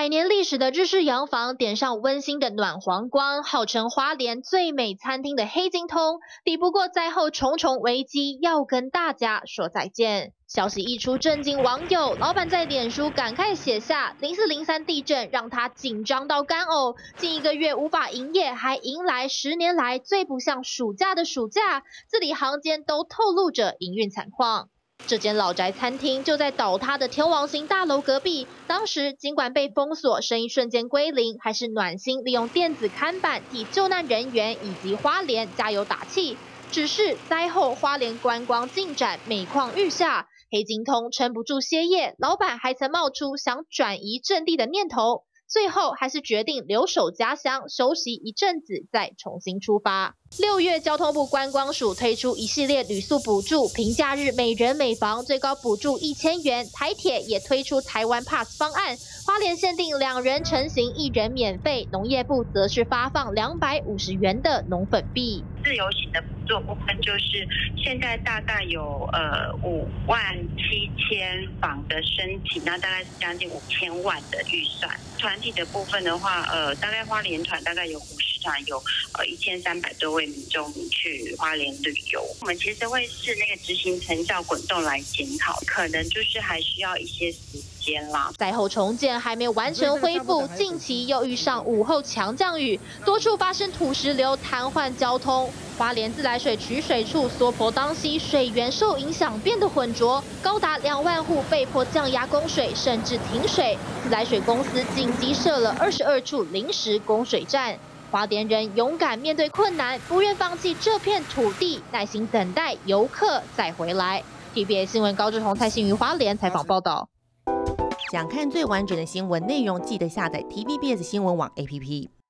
100年历史的日式洋房点上温馨的暖黄光，号称花莲最美餐厅的黑金通，抵不过灾后重重危机，要跟大家说再见。消息一出，震惊网友，老板在脸书感慨写下：0403地震让他紧张到干呕，近1个月无法营业，还迎来10年来最不像暑假的暑假，字里行间都透露着营运惨况。这间老宅餐厅就在倒塌的天王星大楼隔壁。当时尽管被封锁，生意瞬间归零，还是暖心利用电子看板替救难人员以及花莲加油打气。只是灾后花莲观光进展每况愈下，黑金通撑不住歇业，老板还曾冒出想转移阵地的念头。最后还是决定留守家乡休息一阵子，再重新出发。6月，交通部观光署推出一系列旅宿补助，平假日每人每房最高补助1000元。台铁也推出台湾 Pass 方案，花莲限定2人成行1人免费，农业部则是发放250元的农粉币。 自由行的补助部分就是现在大概有57000房的申请，那大概是将近5000万的预算。团体的部分的话，大概花莲团大概有50团，有1300多位民众去花莲旅游。我们其实会视那个执行成效滚动来检讨，可能就是还需要一些时间啦。 灾后重建还没完成恢复，近期又遇上午后强降雨，多处发生土石流，瘫痪交通。花莲自来水取水处缩坡当溪，水源受影响变得浑浊，高达2万户被迫降压供水，甚至停水。自来水公司紧急设了22处临时供水站。花莲人勇敢面对困难，不愿放弃这片土地，耐心等待游客再回来。TBS 新闻高志宏、蔡欣瑜花莲采访报道。 想看最完整的新闻内容，记得下载 TVBS 新闻网 APP。